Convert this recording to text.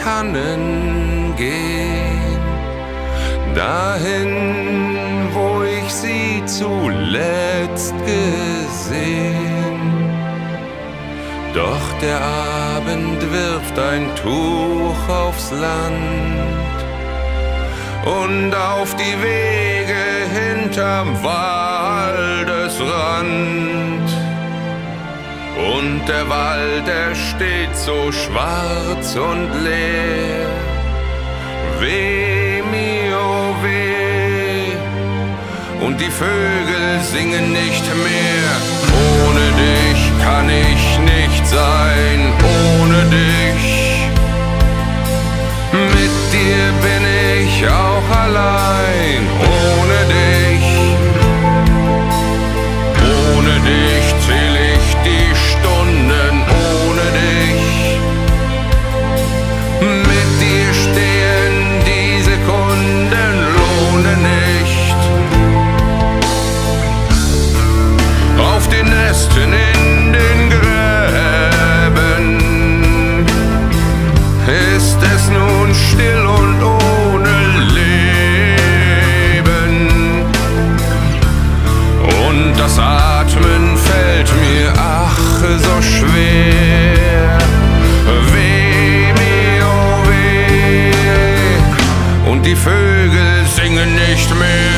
Tannen gehen, dahin, wo ich sie zuletzt gesehen. Doch der Abend wirft ein Tuch aufs Land und auf die Wege hinterm Waldesrand. Und der Wald, er steht so schwarz und leer. Weh mir, oh weh, und die Vögel singen nicht mehr. Ohne dich kann ich nicht sein, ohne dich. Mit dir bin ich auch allein, ohne dich. Ohne dich zähl ich die Stunden, ohne dich. Mit dir stehen die Sekunden, lohne nicht. Auf den Ästen in den Gräben ist es nun still und ohne Leben. Und das Atmen fällt mir ach so schwer. Weh mir, oh weh, und die Vögel singen nicht mehr.